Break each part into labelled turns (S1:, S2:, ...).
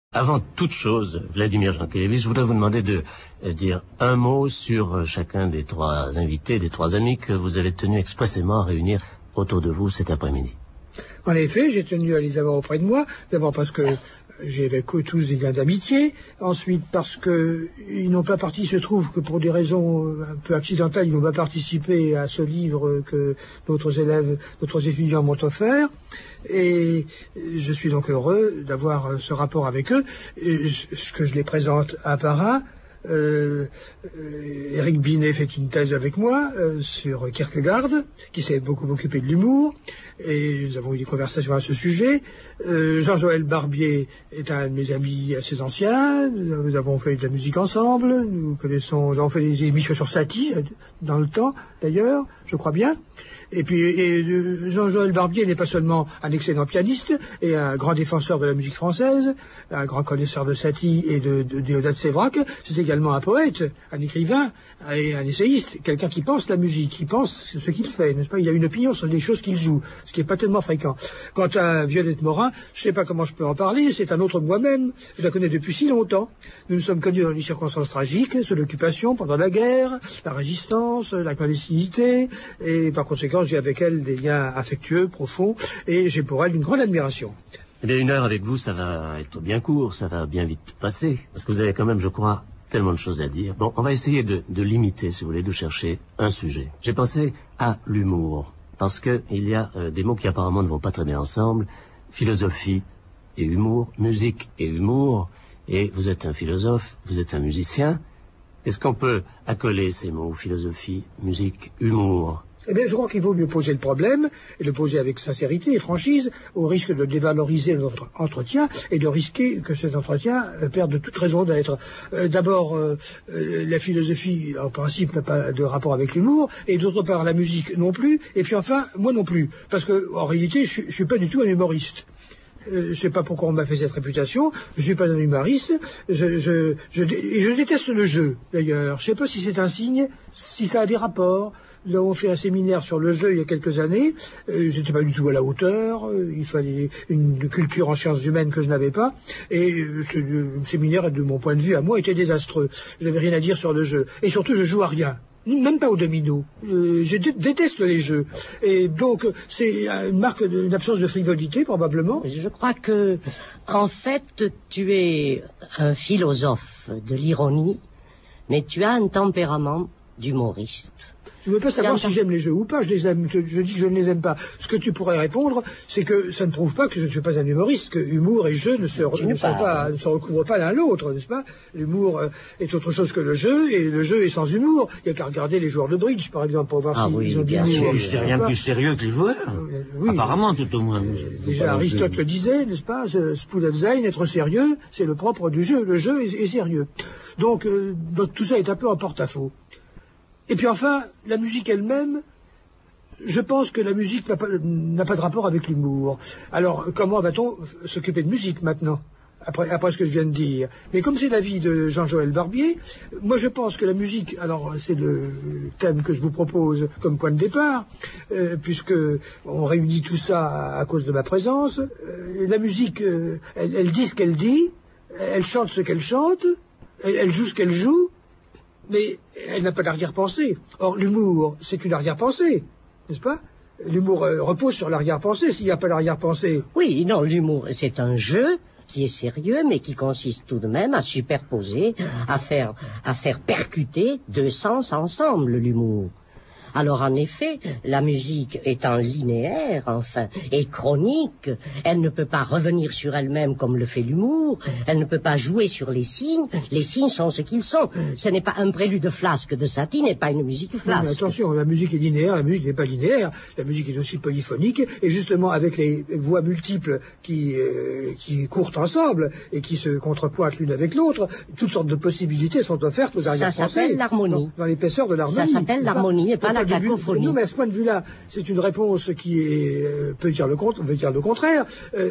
S1: Avant toute chose, Vladimir Jankélévitch, je voudrais vous demander de dire un mot sur chacun des trois invités, des trois amis que vous avez tenu expressément à réunir autour de vous cet après-midi.
S2: En effet, j'ai tenu à les avoir auprès de moi, d'abord parce que j'ai avec eux tous des liens d'amitié, ensuite parce que ils n'ont pas parti, se trouve que pour des raisons un peu accidentelles, ils n'ont pas participé à ce livre que d'autres élèves, d'autres étudiants m'ont offert, et je suis donc heureux d'avoir ce rapport avec eux, ce que je les présente un par un. Éric Binet fait une thèse avec moi sur Kierkegaard, qui s'est beaucoup occupé de l'humour, et nous avons eu des conversations à ce sujet. Jean-Joël Barbier est un de mes amis assez anciens, nous avons fait de la musique ensemble, nous avons fait des émissions sur Satie, dans le temps d'ailleurs, je crois bien. Et puis Jean-Joël Barbier n'est pas seulement un excellent pianiste et un grand défenseur de la musique française, un grand connaisseur de Satie et de Déodat Séverac, c'est également un poète, un écrivain et un essayiste, quelqu'un qui pense la musique, qui pense ce qu'il fait, n'est-ce pas? Il a une opinion sur des choses qu'il joue, ce qui n'est pas tellement fréquent. Quant à Violette Morin, je ne sais pas comment je peux en parler, c'est un autre moi-même, je la connais depuis si longtemps. Nous nous sommes connus dans des circonstances tragiques, sous l'occupation, pendant la guerre, la résistance, la clandestinité, et par conséquent j'ai avec elle des liens affectueux, profonds, et j'ai pour elle une grande admiration.
S1: Eh bien, une heure avec vous, ça va être bien court, ça va bien vite passer, parce que vous avez quand même, je crois, tellement de choses à dire. Bon, on va essayer de limiter, si vous voulez, de chercher un sujet. J'ai pensé à l'humour, parce que il y a des mots qui apparemment ne vont pas très bien ensemble, philosophie et humour, musique et humour, et vous êtes un philosophe, vous êtes un musicien. Est-ce qu'on peut accoler ces mots, philosophie, musique, humour?
S2: Eh bien, je crois qu'il vaut mieux poser le problème, et le poser avec sincérité et franchise, au risque de dévaloriser notre entretien, et de risquer que cet entretien perde toute raison d'être. D'abord, la philosophie, en principe, n'a pas de rapport avec l'humour, et d'autre part, la musique non plus, et puis enfin, moi non plus. Parce que, en réalité, je suis pas du tout un humoriste. Je sais pas pourquoi on m'a fait cette réputation, je suis pas un humoriste, je déteste le jeu, d'ailleurs. Je sais pas si c'est un signe, si ça a des rapports. Nous avons fait un séminaire sur le jeu il y a quelques années. J'étais pas du tout à la hauteur. Il fallait une culture en sciences humaines que je n'avais pas. Et ce séminaire, de mon point de vue, à moi, était désastreux. Je n'avais rien à dire sur le jeu. Et surtout, je joue à rien. Même pas au domino. Je déteste les jeux. Et donc, c'est une marque d'une absence de frivolité, probablement.
S3: Je crois que, en fait, tu es un philosophe de l'ironie, mais tu as un tempérament d'humoriste.
S2: Tu ne veux pas savoir si j'aime les jeux ou pas, je les aime, je dis que je ne les aime pas. Ce que tu pourrais répondre, c'est que ça ne prouve pas que je ne suis pas un humoriste, que humour et jeu ne se recouvrent pas l'un l'autre, n'est-ce pas? L'humour est autre chose que le jeu, et le jeu est sans humour. Il n'y a qu'à regarder les joueurs de bridge, par exemple, pour voir s'ils ont du humour.
S4: C'est rien de plus sérieux que les joueurs. Oui. Apparemment, tout au moins.
S2: Déjà, Aristote le disait, n'est-ce pas? Spoulenzein, être sérieux, c'est le propre du jeu. Le jeu est sérieux. Donc, tout ça est un peu en porte-à-faux. Et puis enfin, la musique elle-même, je pense que la musique n'a pas de rapport avec l'humour. Alors, comment va-t-on s'occuper de musique maintenant, après ce que je viens de dire? Mais comme c'est l'avis de Jean-Joël Barbier, moi je pense que la musique, alors c'est le thème que je vous propose comme point de départ, puisque on réunit tout ça à cause de ma présence. La musique, elle dit ce qu'elle dit, elle chante ce qu'elle chante, elle joue ce qu'elle joue, mais elle n'a pas d'arrière-pensée. Or, l'humour, c'est une arrière-pensée, n'est-ce pas? L'humour repose sur l'arrière-pensée, s'il n'y a pas l'arrière-pensée.
S3: Oui, non, l'humour, c'est un jeu qui est sérieux, mais qui consiste tout de même à superposer, à faire percuter deux sens ensemble, l'humour. Alors, en effet, la musique étant linéaire, enfin, et chronique, elle ne peut pas revenir sur elle-même comme le fait l'humour, elle ne peut pas jouer sur les signes sont ce qu'ils sont. Ce n'est pas un prélude flasque de Satie, n'est pas une musique flasque.
S2: Non, mais attention, la musique est linéaire, la musique n'est pas linéaire, la musique est aussi polyphonique, et justement, avec les voix multiples qui courent ensemble, et qui se contrepointent l'une avec l'autre, toutes sortes de possibilités sont offertes aux arrière-pensées.
S3: Ça s'appelle l'harmonie.
S2: Dans l'épaisseur de l'harmonie.
S3: Ça s'appelle l'harmonie, et pas la cacophonie.
S2: Non, mais à ce point de vue-là, c'est une réponse qui peut dire le contraire.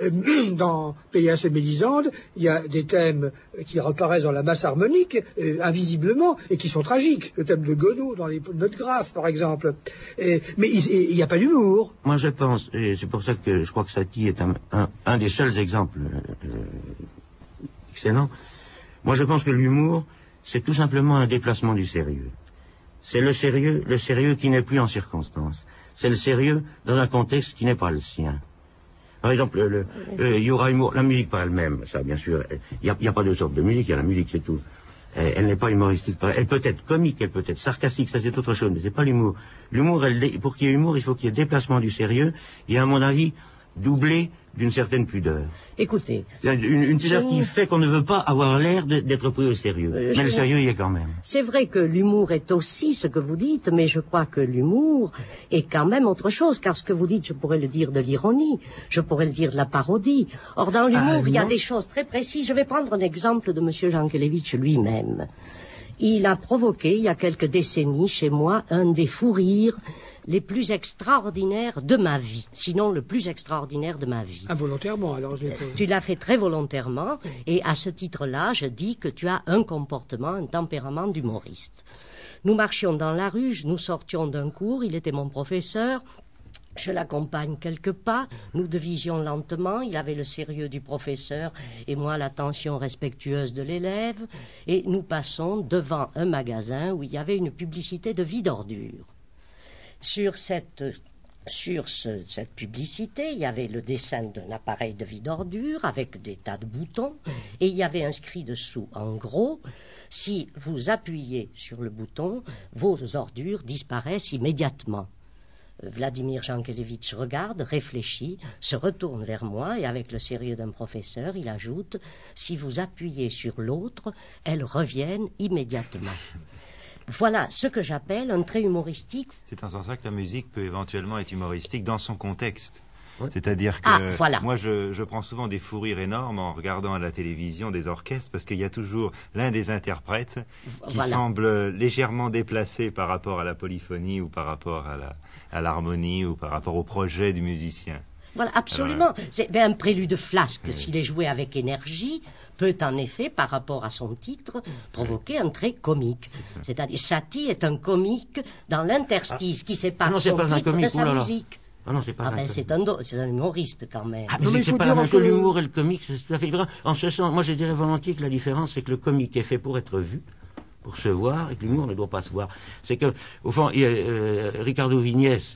S2: Dans Péléas et Mélisande, il y a des thèmes qui reparaissent dans la masse harmonique, invisiblement, et qui sont tragiques. Le thème de Gounod dans les notes graves, par exemple. Mais il n'y a pas d'humour.
S4: Moi, je pense, et c'est pour ça que je crois que Satie est un des seuls exemples excellent. Moi, je pense que l'humour, c'est tout simplement un déplacement du sérieux. C'est le sérieux qui n'est plus en circonstance. C'est le sérieux dans un contexte qui n'est pas le sien. Par exemple, il y aura humour, la musique par elle-même, ça bien sûr, il n'y a pas deux sortes de musique, il y a la musique, c'est tout. Elle n'est pas humoristique, elle peut être comique, elle peut être sarcastique, ça c'est autre chose, mais c'est pas l'humour. L'humour, pour qu'il y ait humour, il faut qu'il y ait déplacement du sérieux, et à mon avis, doublé d'une certaine pudeur.
S3: Écoutez...
S4: Une pudeur qui fait qu'on ne veut pas avoir l'air d'être pris au sérieux. Mais le sérieux y est quand même.
S3: C'est vrai que l'humour est aussi ce que vous dites, mais je crois que l'humour est quand même autre chose, car ce que vous dites, je pourrais le dire de l'ironie, je pourrais le dire de la parodie. Or, dans l'humour, il y a des choses très précises. Je vais prendre un exemple de M. Jankélévitch lui-même. Il a provoqué, il y a quelques décennies, chez moi, un des fous rires les plus extraordinaires de ma vie, sinon le plus extraordinaire de ma vie.
S2: Involontairement, alors
S3: Tu l'as fait très volontairement, et à ce titre-là, je dis que tu as un comportement, un tempérament d'humoriste. Nous marchions dans la rue, nous sortions d'un cours, il était mon professeur, je l'accompagne quelques pas, nous devisions lentement, il avait le sérieux du professeur et moi l'attention respectueuse de l'élève, et nous passons devant un magasin où il y avait une publicité de vide-ordures. Sur cette publicité, il y avait le dessin d'un appareil de vide-ordures avec des tas de boutons, et il y avait inscrit dessous en gros: si vous appuyez sur le bouton, vos ordures disparaissent immédiatement. Vladimir Jankélévitch regarde, réfléchit, se retourne vers moi et avec le sérieux d'un professeur, il ajoute: si vous appuyez sur l'autre, elles reviennent immédiatement. Voilà ce que j'appelle un trait humoristique.
S5: C'est en sens que la musique peut éventuellement être humoristique dans son contexte. C'est-à-dire que moi, je prends souvent des fous rires énormes en regardant à la télévision des orchestres, parce qu'il y a toujours l'un des interprètes qui semble légèrement déplacé par rapport à la polyphonie ou par rapport à l'harmonie ou par rapport au projet du musicien.
S3: Voilà, absolument. C'est un prélude flasque, s'il est joué avec énergie, peut en effet, par rapport à son titre, provoquer un trait comique. C'est-à-dire, Satie est un comique dans l'interstice qui sépare son titre de sa musique.
S4: Ah non, c'est pas
S3: c'est un humoriste quand même.
S4: Mais c'est pas la même chose, l'humour et le comique, c'est tout à fait différent. En ce sens, moi je dirais volontiers que la différence, c'est que le comique est fait pour être vu, pour se voir, et que l'humour ne doit pas se voir. C'est que, au fond, Ricardo Vignès,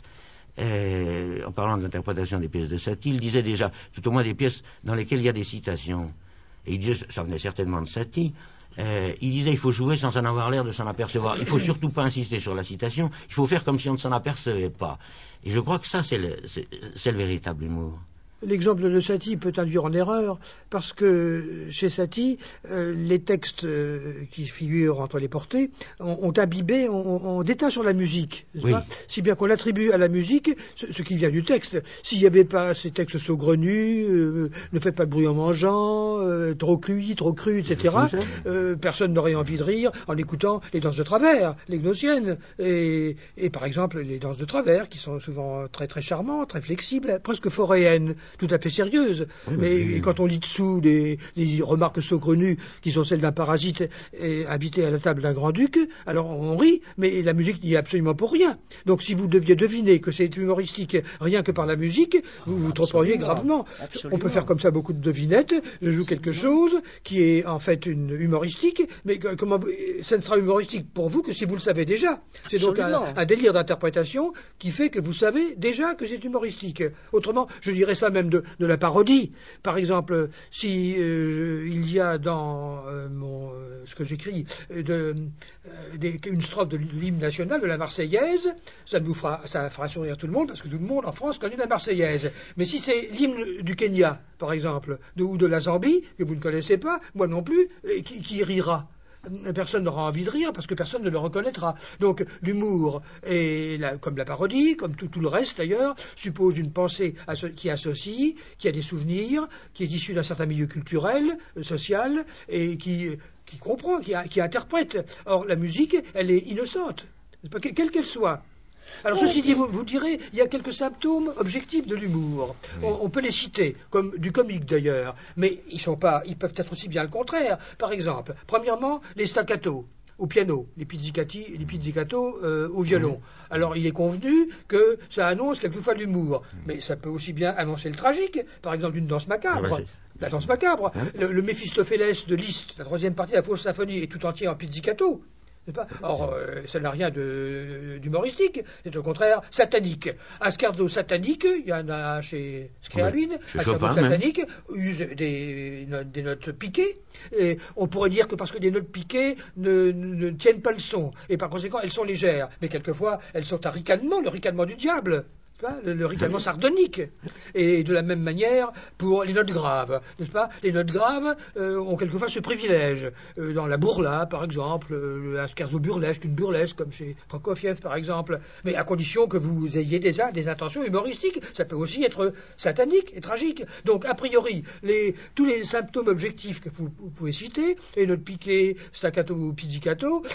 S4: en parlant de l'interprétation des pièces de Satie, il disait déjà, tout au moins des pièces dans lesquelles il y a des citations. Et il disait, ça venait certainement de Satie, il disait, il faut jouer sans en avoir l'air de s'en apercevoir. Il faut surtout pas insister sur la citation, il faut faire comme si on ne s'en apercevait pas. Et je crois que ça, c'est le véritable humour.
S2: L'exemple de Satie peut induire en erreur, parce que chez Satie, les textes qui figurent entre les portées ont imbibé, on déteint sur la musique, pas si bien qu'on attribue à la musique ce qui vient du texte. S'il n'y avait pas ces textes saugrenus, ne faites pas de bruit en mangeant, trop cuit, trop cru, etc., personne n'aurait envie de rire en écoutant les danses de travers, les gnossiennes, et par exemple les danses de travers, qui sont souvent très très charmantes, très flexibles, presque foréennes, tout à fait sérieuses. Mais quand on lit dessous des remarques saugrenues qui sont celles d'un parasite invité à la table d'un grand-duc, alors on rit, mais la musique n'y est absolument pour rien. Donc si vous deviez deviner que c'est humoristique rien que par la musique, vous vous tromperiez gravement. Absolument. On peut faire comme ça beaucoup de devinettes. Je joue quelque chose qui est en fait une humoristique, mais comment ça ne sera humoristique pour vous que si vous le savez déjà. C'est donc un délire d'interprétation qui fait que vous savez déjà que c'est humoristique. Autrement, je dirais ça même de la parodie. Par exemple, si il y a dans ce que j'écris une strophe de l'hymne national, de la Marseillaise, ça fera sourire tout le monde, parce que tout le monde en France connaît la Marseillaise. Mais si c'est l'hymne du Kenya, par exemple, ou de la Zambie, que vous ne connaissez pas, moi non plus, qui rira? Personne n'aura envie de rire parce que personne ne le reconnaîtra. Donc l'humour, comme la parodie, comme tout le reste d'ailleurs, suppose une pensée qui associe, qui a des souvenirs, qui est issue d'un certain milieu culturel, social, et qui comprend, qui interprète. Or la musique, elle est innocente, quelle qu'elle soit. Alors ceci dit, vous direz, il y a quelques symptômes objectifs de l'humour. On peut les citer, comme du comique d'ailleurs, mais ils peuvent être aussi bien le contraire. Par exemple, premièrement, les staccatos. au piano, les pizzicato au violon. Alors il est convenu que ça annonce quelquefois l'humour, mais ça peut aussi bien annoncer le tragique, par exemple une danse macabre. La danse macabre, le Méphistophélès de Liszt, la troisième partie de la fausse symphonie, est tout entier en pizzicato. Pas Or, ça n'a rien d'humoristique, c'est au contraire satanique. Un scherzo satanique, il y en a chez Scriabine, un scherzo satanique use des notes piquées, et on pourrait dire que parce que des notes piquées ne tiennent pas le son, et par conséquent elles sont légères, mais quelquefois elles sont un ricanement, le ricanement du diable. Le ricanement sardonique. Et de la même manière pour les notes graves, n'est-ce pas? Les notes graves ont quelquefois ce privilège. Dans la bourla, par exemple, un scherzo burlesque, une burlesque, comme chez Prokofiev, par exemple. Mais à condition que vous ayez déjà des intentions humoristiques. Ça peut aussi être satanique et tragique. Donc, a priori, tous les symptômes objectifs que vous pouvez citer, les notes piquées, staccato ou pizzicato,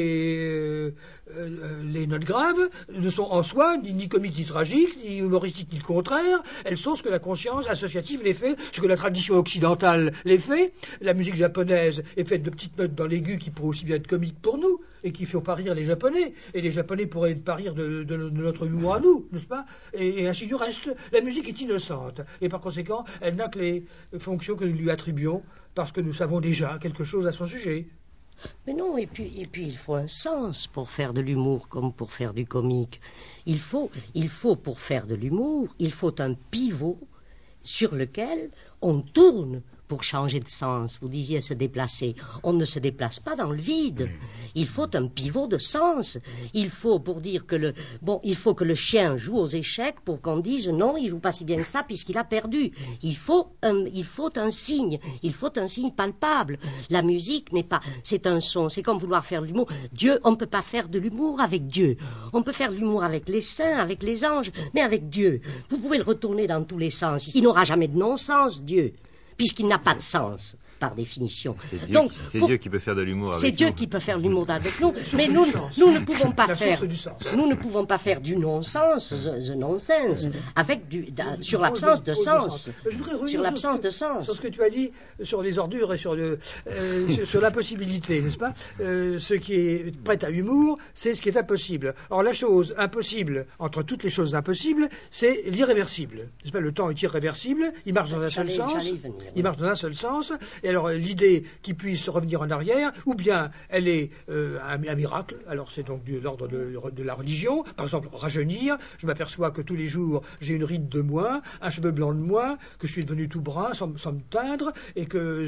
S2: les notes graves ne sont en soi ni comiques ni tragiques, ni humoristiques ni le contraire. Elles sont ce que la conscience associative les fait, ce que la tradition occidentale les fait. La musique japonaise est faite de petites notes dans l'aigu qui pourraient aussi bien être comiques pour nous et qui font pas rire les Japonais. Et les Japonais pourraient pas rire de notre humour à nous, n'est-ce pas? Et ainsi du reste. La musique est innocente et par conséquent, elle n'a que les fonctions que nous lui attribuons parce que nous savons déjà quelque chose à son sujet.
S3: Mais non, et puis il faut un sens pour faire de l'humour comme pour faire du comique. Il faut pour faire de l'humour, il faut un pivot sur lequel on tourne pour changer de sens. Vous disiez se déplacer. On ne se déplace pas dans le vide. Il faut un pivot de sens. Il faut pour dire que il faut que le chien joue aux échecs pour qu'on dise non, il joue pas si bien que ça puisqu'il a perdu. Il faut un signe. Il faut un signe palpable. La musique n'est pas, c'est un son. C'est comme vouloir faire de l'humour. Dieu, on ne peut pas faire de l'humour avec Dieu. On peut faire de l'humour avec les saints, avec les anges, mais avec Dieu. Vous pouvez le retourner dans tous les sens. Il n'aura jamais de non-sens, Dieu, puisqu'il n'a pas de sens, par définition.
S5: C'est Dieu qui peut faire de l'humour avec nous.
S3: C'est Dieu qui peut faire de l'humour avec nous, mais nous ne pouvons pas faire. Nous ne pouvons pas faire du non-sens, the nonsense, avec sur l'absence de sens.
S2: Je voudrais revenir sur ce que tu as dit sur les ordures et sur l'impossibilité, n'est-ce pas? Ce qui est prêt à humour, c'est ce qui est impossible. Or, la chose impossible, entre toutes les choses impossibles, c'est l'irréversible. N'est-ce pas? Le temps est irréversible, il marche dans un seul sens. Il marche dans un seul sens. Et alors, l'idée qu'il puisse revenir en arrière, ou bien elle est un miracle, alors c'est donc de l'ordre de la religion. Par exemple, rajeunir, je m'aperçois que tous les jours, j'ai une ride de moins, un cheveu blanc de moins, que je suis devenu tout brun sans me teindre, et que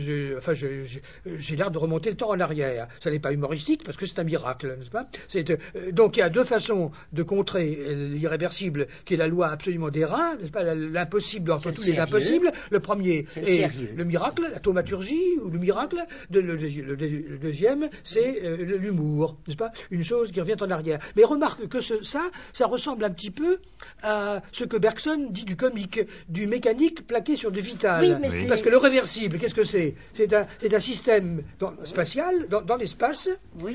S2: j'ai l'air de remonter le temps en arrière. Ça n'est pas humoristique, parce que c'est un miracle, n'est-ce pas? Donc il y a deux façons de contrer l'irréversible, qui est la loi absolument des reins, n'est-ce pas? L'impossible entre tous les impossibles. Le premier est le miracle, la thaumaturgie, ou le miracle. Le deuxième, c'est l'humour, n'est-ce pas? Une chose qui revient en arrière. Mais remarque que ça ressemble un petit peu à ce que Bergson dit du comique, du mécanique plaqué sur du vital. Oui, parce que le réversible, qu'est-ce que c'est? C'est un système spatial, dans l'espace,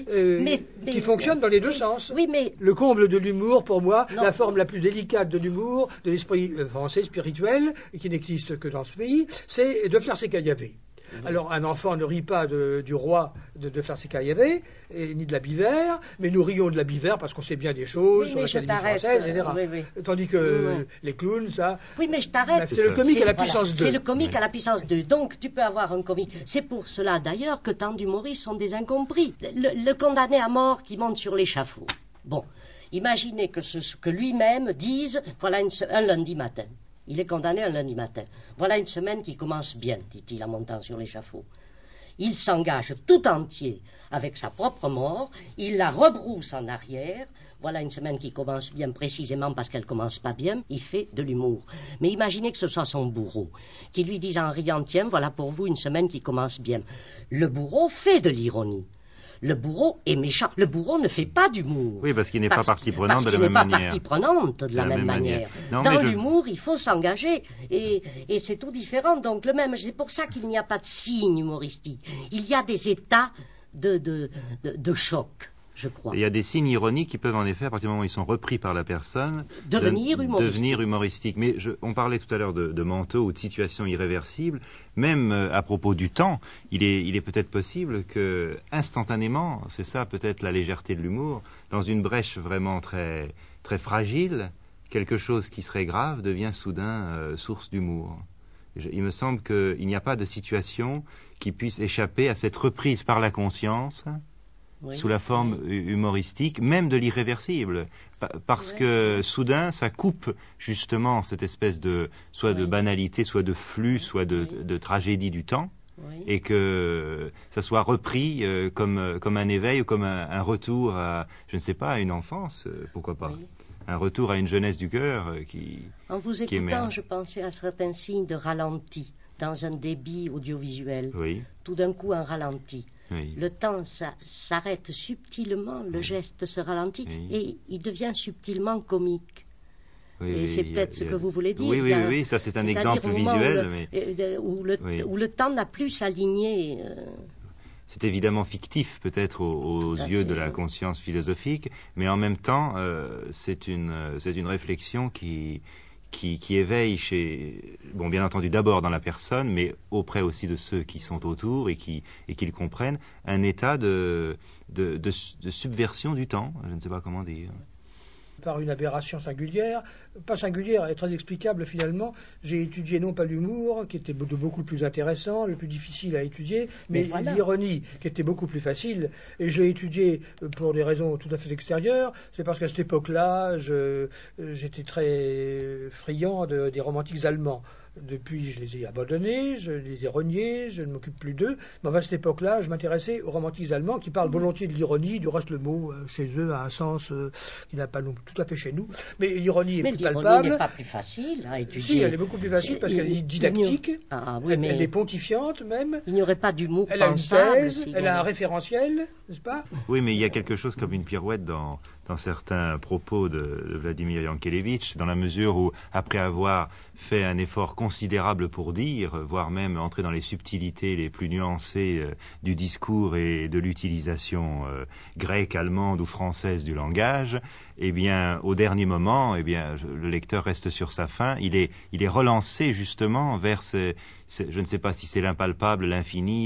S2: qui fonctionne dans les deux sens.
S3: Oui, mais...
S2: Le comble de l'humour, pour moi, la forme la plus délicate de l'humour, de l'esprit français spirituel, et qui n'existe que dans ce pays, c'est de faire ses caillavés. Alors, un enfant ne rit pas du roi de faire ses caillavés, ni de la bivère, mais nous rions de la bivère parce qu'on sait bien des choses sur l'Académie française, etc. Tandis que les clowns, ça...
S3: Oui, mais je t'arrête.
S2: C'est le comique à la puissance 2.
S3: C'est le comique à la puissance 2. Donc, tu peux avoir un comique. C'est pour cela, d'ailleurs, que tant d'humoristes sont des incompris. Le condamné à mort qui monte sur l'échafaud. Bon, imaginez que lui-même dise, voilà un lundi matin. Il est condamné un lundi matin. Voilà une semaine qui commence bien, dit-il en montant sur l'échafaud. Il s'engage tout entier avec sa propre mort, il la rebrousse en arrière. Voilà une semaine qui commence bien précisément parce qu'elle commence pas bien, il fait de l'humour. Mais imaginez que ce soit son bourreau, qui lui dise en riant, tiens, voilà pour vous une semaine qui commence bien. Le bourreau fait de l'ironie. Le bourreau est méchant. Le bourreau ne fait pas d'humour.
S5: Oui, parce qu'il n'est pas partie prenante de la même manière.
S3: Parce qu'il n'est pas partie prenante de la même manière. Dans l'humour, il faut s'engager. Et c'est tout différent. Donc, c'est pour ça qu'il n'y a pas de signe humoristique. Il y a des états de choc. je crois.
S5: Il y a des signes ironiques qui peuvent en effet, à partir du moment où ils sont repris par la personne,
S3: devenir
S5: humoristiques. Mais on parlait tout à l'heure de manteau ou de situation irréversible. Même à propos du temps, il est peut-être possible que, instantanément, c'est ça peut-être la légèreté de l'humour, dans une brèche vraiment très, très fragile, quelque chose qui serait grave devient soudain source d'humour. Il me semble qu'il n'y a pas de situation qui puisse échapper à cette reprise par la conscience, sous la forme humoristique, même de l'irréversible. Parce que soudain, ça coupe justement cette espèce de, soit de banalité, soit de flux, soit de tragédie du temps, et que ça soit repris comme un éveil ou comme un retour à, je ne sais pas, à une enfance, pourquoi pas. Un retour à une jeunesse du cœur
S3: En vous écoutant, je pensais à certains signes de ralenti dans un débit audiovisuel. Tout d'un coup, un ralenti. Le temps s'arrête subtilement, le geste se ralentit et il devient subtilement comique. Et c'est peut-être ce que vous voulez dire.
S5: Oui, ça c'est un exemple visuel.
S3: Où le temps n'a plus s'aligner.
S5: C'est évidemment fictif peut-être aux yeux de la conscience philosophique, mais en même temps c'est une réflexion qui éveille bien entendu d'abord dans la personne, mais auprès aussi de ceux qui sont autour et qui le comprennent, un état de subversion du temps, je ne sais pas comment dire.
S2: Par une aberration singulière, pas singulière et très explicable finalement. J'ai étudié non pas l'humour, qui était beaucoup le plus intéressant, le plus difficile à étudier, mais l'ironie, qui était beaucoup plus facile. Et je l'ai étudié pour des raisons tout à fait extérieures. C'est parce qu'à cette époque-là, j'étais très friand des romantiques allemands. Depuis, je les ai abandonnés, je les ai reniés, je ne m'occupe plus d'eux. Mais à cette époque-là, je m'intéressais aux romantiques allemands qui parlent volontiers de l'ironie. Du reste, le mot, chez eux, a un sens qui n'a pas tout à fait chez nous. Mais l'ironie est plus palpable.
S3: Mais l'ironie n'est pas plus facile à étudier.
S2: Si, elle est beaucoup plus facile parce qu'elle est didactique. Elle est pontifiante même.
S3: Il n'y aurait pas d'humour
S2: pensable. Elle a une thèse, elle a un référentiel, n'est-ce pas?
S5: Oui, mais il y a quelque chose comme une pirouette dans certains propos de Vladimir Yankelevitch, dans la mesure où, après avoir fait un effort considérable pour dire, voire même entrer dans les subtilités les plus nuancées du discours et de l'utilisation grecque, allemande ou française du langage, eh bien, au dernier moment, eh bien, le lecteur reste sur sa faim. Il est relancé justement vers je ne sais pas si c'est l'impalpable, l'infini,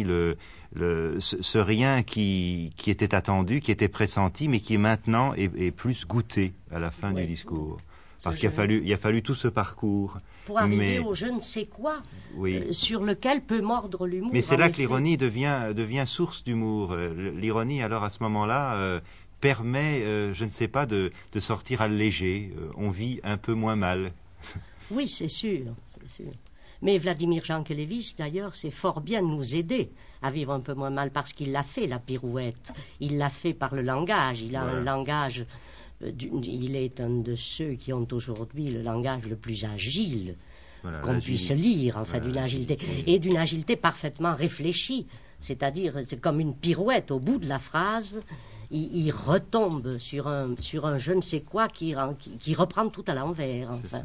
S5: ce rien qui était attendu, qui était pressenti, mais qui maintenant est plus goûté à la fin du discours. Parce qu'il a fallu tout ce parcours.
S3: Pour arriver au je ne sais quoi, sur lequel peut mordre l'humour.
S5: Mais c'est là que l'ironie devient source d'humour. L'ironie, alors, à ce moment-là, permet, je ne sais pas, de sortir allégé. On vit un peu moins mal.
S3: Oui, c'est sûr. Mais Vladimir Yankelevitch, d'ailleurs, c'est fort bien de nous aider à vivre un peu moins mal parce qu'il l'a fait, la pirouette. Il l'a fait par le langage. Il a un langage... il est un de ceux qui ont aujourd'hui le langage le plus agile qu'on puisse lire, enfin, d'une agilité. Et d'une agilité parfaitement réfléchie. C'est-à-dire, c'est comme une pirouette. Au bout de la phrase, il retombe sur un je ne sais quoi qui reprend tout à l'envers. Enfin.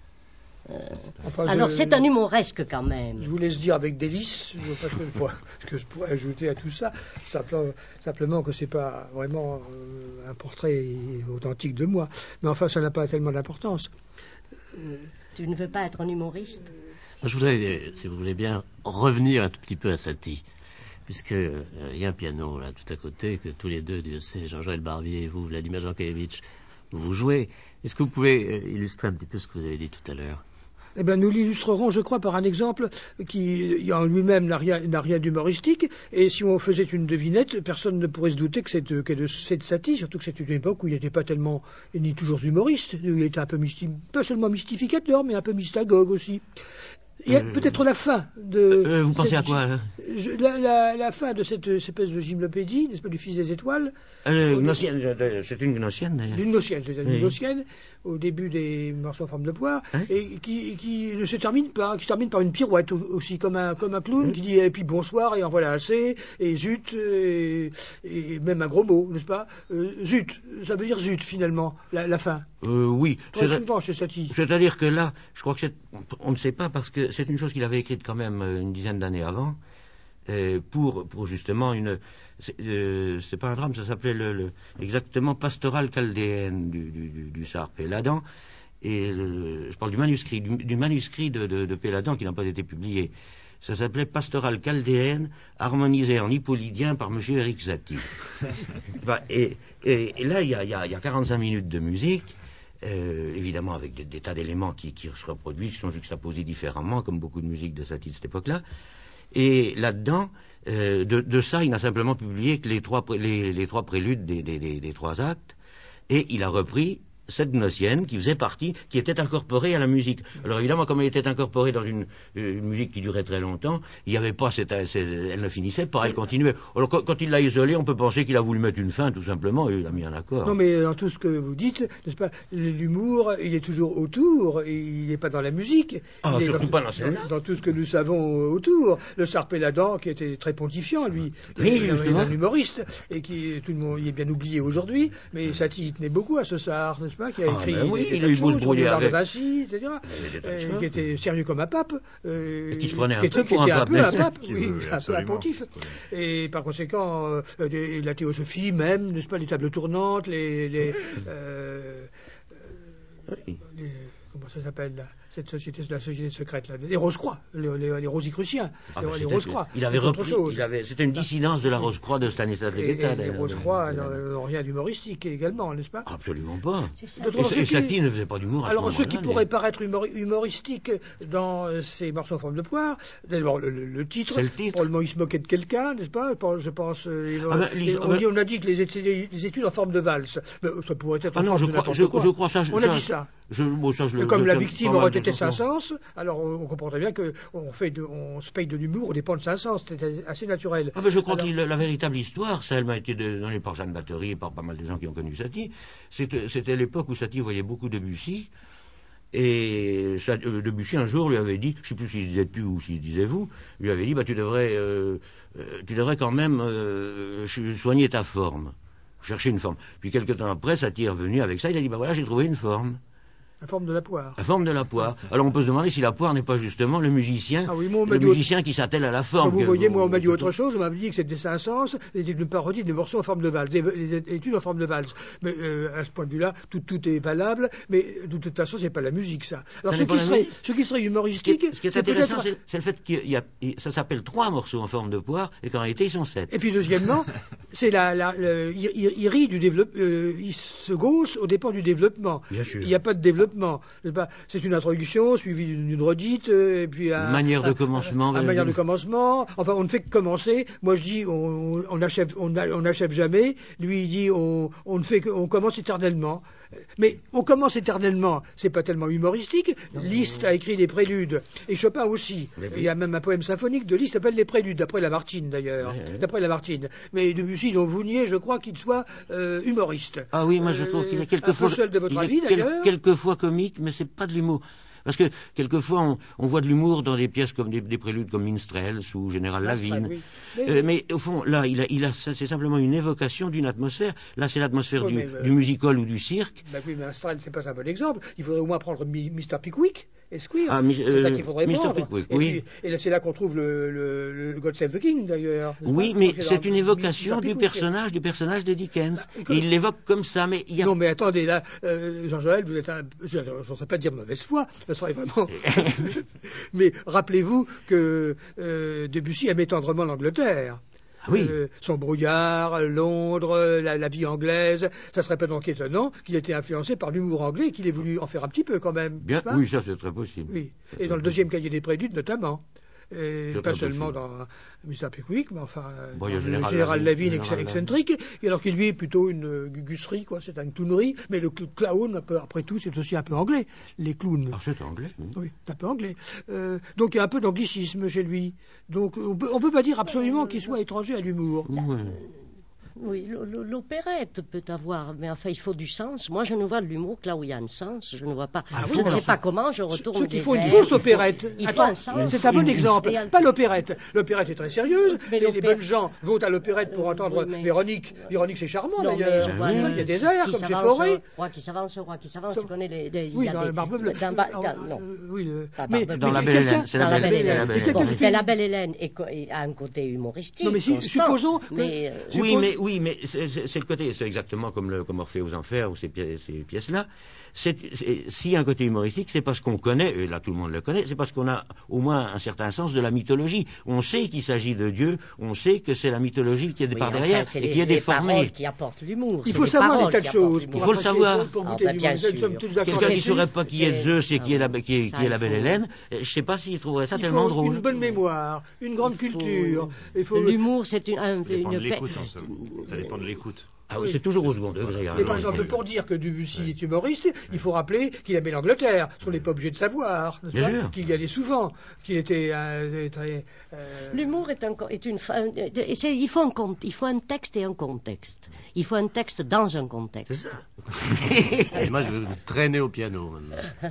S3: Alors c'est un humoresque quand même.
S2: Je vous laisse dire avec délice ce que je pourrais ajouter à tout ça, simplement que c'est pas vraiment un portrait authentique de moi, mais enfin ça n'a pas tellement d'importance.
S3: Tu ne veux pas être un humoriste?
S1: Je voudrais, si vous voulez bien, revenir un tout petit peu à Satie, puisque il y a un piano là tout à côté que tous les deux, Dieu sait, Jean-Joël Barbier et vous, Vladimir Yankelevitch, vous jouez. Est-ce que vous pouvez illustrer un petit peu ce que vous avez dit tout à l'heure?
S2: Eh bien, nous l'illustrerons, je crois, par un exemple qui, en lui-même, n'a rien d'humoristique. Et si on faisait une devinette, personne ne pourrait se douter que c'est de Satie, surtout que c'est une époque où il n'était pas tellement, ni toujours humoriste. Il était un peu pas seulement mystificateur, mais un peu mystagogue aussi. Il y a peut-être la fin de...
S4: vous pensez à quoi, là?
S2: La fin de cette espèce de gymnopédie, n'est-ce pas, du Fils des Étoiles.
S4: C'est une gnossienne, d'ailleurs.
S2: Une gnossienne, au début des morceaux en forme de poire, et qui ne se termine pas, qui se termine par une pirouette aussi, comme un clown qui dit et puis bonsoir et en voilà assez, et zut, et même un gros mot, n'est-ce pas? Zut, ça veut dire zut finalement, la fin.
S4: Oui.
S2: Très souvent chez Satie.
S4: C'est-à-dire que là, je crois que on ne sait pas, parce que c'est une chose qu'il avait écrite quand même une dizaine d'années avant, pour justement une... C'est pas un drame, ça s'appelait exactement Pastorale chaldéenne du Sar Péladan. Et je parle du manuscrit de Péladan qui n'a pas été publié. Ça s'appelait Pastorale chaldéenne, harmonisée en hippolydien par M. Éric Satie. et là, il y a 45 minutes de musique, évidemment avec des tas d'éléments qui se reproduisent, qui sont juxtaposés différemment, comme beaucoup de musique de Satie de cette époque-là. Et là-dedans, de ça, il n'a simplement publié que les trois préludes des 3 actes, et il a repris cette gnossienne qui faisait partie, qui était incorporée à la musique. Alors évidemment, comme elle était incorporée dans une musique qui durait très longtemps, il n'y avait pas elle ne finissait pas, elle continuait. Alors quand il l'a isolée, on peut penser qu'il a voulu mettre une fin, tout simplement, et il a mis un accord.
S2: Non, mais dans tout ce que vous dites, n'est-ce pas, l'humour, il est toujours autour, il n'est pas dans la musique.
S4: Ah, surtout pas dans celle-là.
S2: Dans tout ce que nous savons autour. Le Sar Péladan, qui était très pontifiant, lui,
S4: oui,
S2: un humoriste, et qui, tout le monde, il est bien oublié aujourd'hui, mais Satie, il tenait beaucoup à ce Sar, n'est-ce pas, qui a écrit
S4: il a eu beau se brouiller avec
S2: Vinci, etc., qui était sérieux comme un pape,
S4: et qui se prenait un
S2: pape, oui, un peu un pontife. Et par conséquent, la théosophie même, n'est-ce pas, les tables tournantes, comment ça s'appelle là, cette société, la société secrète là, les Rose-Croix, les Rosicruciens, les Rose-Croix.
S4: Il avait repris, c'était une dissidence de la Rose-Croix de Stanislas de Guetta.
S2: Les Rose-Croix n'ont rien d'humoristique également, n'est-ce pas?
S4: Absolument pas. Et Satie ne faisait pas d'humour.
S2: Alors ce qui pourrait paraître humoristique dans ces morceaux en forme de poire, d'abord le titre, probablement il se moquait de quelqu'un, n'est-ce pas? Je pense. On a dit que les études en forme de valse, mais ça pourrait être en forme de n'importe quoi.
S4: Je crois ça.
S2: On a dit ça. Comme la victime aurait été Saint-Saëns, alors on comprendrait bien qu'on se paye de l'humour au dépend de Saint-Saëns, c'était assez naturel.
S4: Je crois que la véritable histoire, ça, elle m'a été donnée par Jeanne Battery et par pas mal de gens qui ont connu Satie. C'était l'époque où Satie voyait beaucoup Debussy, et Debussy un jour lui avait dit, je ne sais plus s'il disait tu ou s'il disait vous, lui avait dit tu devrais quand même soigner ta forme, chercher une forme. Puis quelques temps après, Satie est revenu avec ça, il a dit voilà, j'ai trouvé une forme.
S2: La forme de la poire.
S4: La forme de la poire. Alors on peut se demander si la poire n'est pas justement le musicien, qui s'attelle à la forme.
S2: Vous voyez, moi on m'a dit autre chose, on m'a dit que c'était Saint-Saëns, c'était une parodie des morceaux en forme de valse, des études en forme de valse. Mais à ce point de vue-là, tout est valable, mais de toute façon, c'est pas la musique, ça. Alors ce qui serait humoristique,
S4: ce qui est intéressant, c'est le fait ça s'appelle 3 morceaux en forme de poire, et qu'en réalité, ils sont 7.
S2: Et puis deuxièmement, c'est il rit du développement, il se gausse au dépend du développement.
S4: Bien sûr.
S2: Il n'y a pas de développement. C'est une introduction suivie d'une redite, et puis
S4: une manière de commencement.
S2: Enfin, on ne fait que commencer. Moi, je dis, on n'achève jamais. Lui, il dit, on commence éternellement. Mais on commence éternellement. C'est pas tellement humoristique. Liszt a écrit des préludes, et Chopin aussi. Il y a même un poème symphonique de Liszt qui s'appelle Les Préludes, d'après Lamartine d'ailleurs. D'après Lamartine. Mais Debussy, dont vous niez, je crois qu'il soit humoriste.
S4: Ah oui, moi je trouve qu'il est quelquefois.
S2: Un peu seul de votre avis d'ailleurs.
S4: Quelquefois comique, mais c'est pas de l'humour. Parce que quelquefois on voit de l'humour dans des pièces comme des préludes comme Minstrels ou Général Lavigne. Oui. Mais au fond, là, c'est simplement une évocation d'une atmosphère. Là, c'est l'atmosphère du musical ou du cirque.
S2: Oui, mais Minstrels, c'est pas un bon exemple. Il faudrait au moins prendre Mr. Pickwick. C'est ça qu'il faudrait prendre.
S4: Pickwick, oui.
S2: Et là, c'est là qu'on trouve le God Save the King, d'ailleurs.
S4: Oui, mais c'est une évocation du personnage de Dickens. Et il l'évoque comme ça, mais il y a...
S2: Non, mais attendez, là, Jean-Joël, vous êtes je ne sais pas dire mauvaise foi, ça serait vraiment... Mais rappelez-vous que Debussy aimait tendrement l'Angleterre.
S4: Oui.
S2: Son brouillard, Londres, la vie anglaise, ça serait pas donc étonnant qu'il ait été influencé par l'humour anglais et qu'il ait voulu en faire un petit peu quand même.
S4: Bien, oui, ça c'est très possible.
S2: Oui. Et dans le deuxième cahier des préludes notamment. Pas seulement dans Mr. Pickwick, mais enfin
S4: le
S2: Général Lavigne excentrique, et alors qu'il lui est plutôt une gugusserie, quoi, c'est une clownerie, mais le clown, après tout, c'est aussi un peu anglais, les clowns.
S4: Ah, c'est anglais.
S2: Oui, c'est un peu anglais. Donc il y a un peu d'anglicisme chez lui. Donc on peut pas dire absolument qu'il soit étranger à l'humour.
S4: Oui.
S3: Oui, l'opérette peut avoir, mais enfin, il faut du sens. Moi, je ne vois de l'humour que là où il y a un sens. Je ne vois pas. Je ne sais pas comment je retourne.
S2: Ceux qui font une fausse opérette. Attends, c'est un bon exemple. Pas l'opérette. L'opérette est très sérieuse. Les bonnes gens vont à l'opérette pour entendre Véronique. Véronique, c'est charmant d'ailleurs. Il y a des airs comme chez Fauré.
S3: Roi qui s'avance. Tu connais les.
S2: Oui, dans le Barbe Bleue.
S3: Mais
S4: dans La Belle Hélène. C'est La Belle Hélène.
S3: La Belle Hélène a un côté humoristique.
S2: Non, mais supposons.
S4: Oui, mais c'est le côté, c'est exactement comme Orphée aux Enfers ou ces pièces-là. S'il y a un côté humoristique, c'est parce qu'on connaît, et là tout le monde le connaît, c'est parce qu'on a au moins un certain sens de la mythologie. On sait qu'il s'agit de Dieu, on sait que c'est la mythologie qui est par derrière et qui est déformée.
S3: Paroles qui apportent l'humour.
S2: Il faut savoir des tas de choses.
S4: Il faut le savoir.
S3: Bien sûr.
S4: Quelqu'un qui ne saurait pas qui est Zeus et qui est la Belle Hélène, je ne sais pas s'il trouverait ça tellement drôle.
S2: Il faut une bonne mémoire, une grande culture.
S3: L'humour, c'est une.
S5: Ça dépend de l'écoute.
S4: Ah oui, c'est toujours au second degré.
S2: Mais par exemple, pour dire que Debussy est humoriste, il faut rappeler qu'il aimait l'Angleterre, ce qu'on n'est pas obligé de savoir, n'est-ce pas ? Qu'il y allait souvent, qu'il était très...
S3: L'humour est une... Il faut un texte et un contexte. Il faut un texte dans un contexte.
S1: C'est ça. Et moi, je veux traîner au piano maintenant.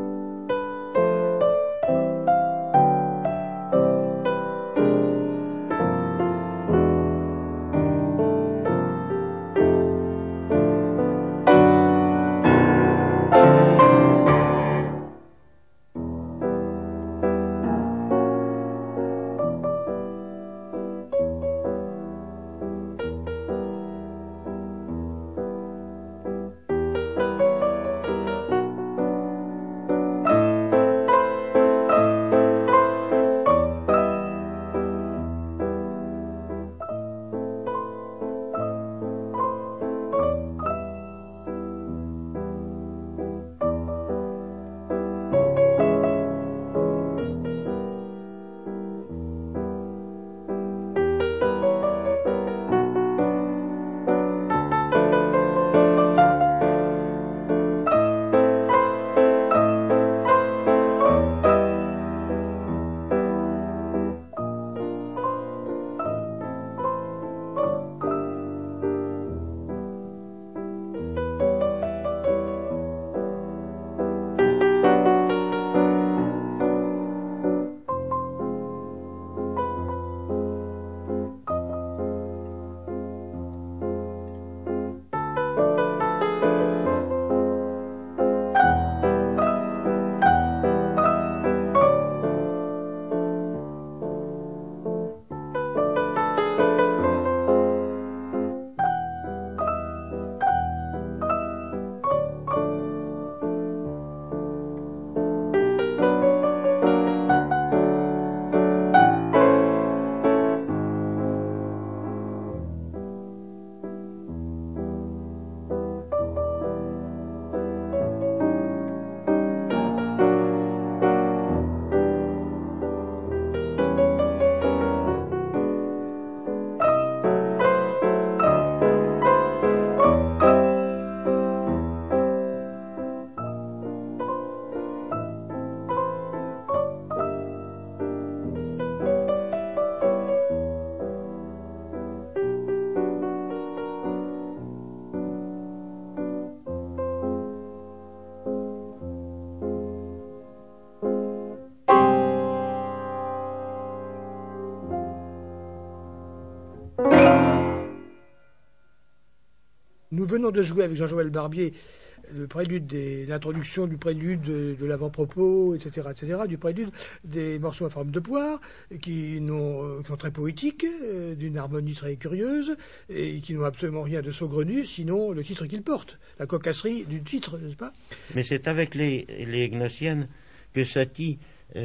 S2: Nous venons de jouer avec Jean-Joël Barbier le prélude l'introduction du prélude de l'avant-propos, etc., du prélude des morceaux en forme de poire, qui sont très poétiques, d'une harmonie très curieuse, et qui n'ont absolument rien de saugrenu, sinon le titre qu'ils portent, la cocasserie du titre, n'est-ce pas ?
S4: Mais c'est avec les Gnossiennes que Satie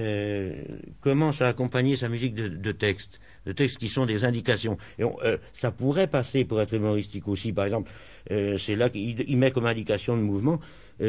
S4: commence à accompagner sa musique de textes qui sont des indications. Et ça pourrait passer pour être humoristique aussi, par exemple, c'est là qu'il met comme indication de mouvement ou